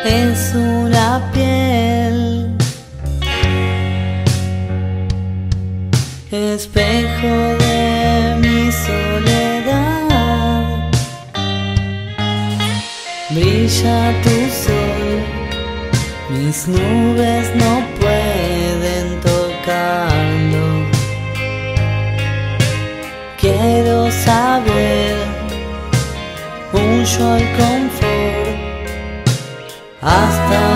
es una piel, espejo de mi soledad. Brilla tu sol, mis nubes no pueden tocarlo. Quiero saber, huyo al confort hasta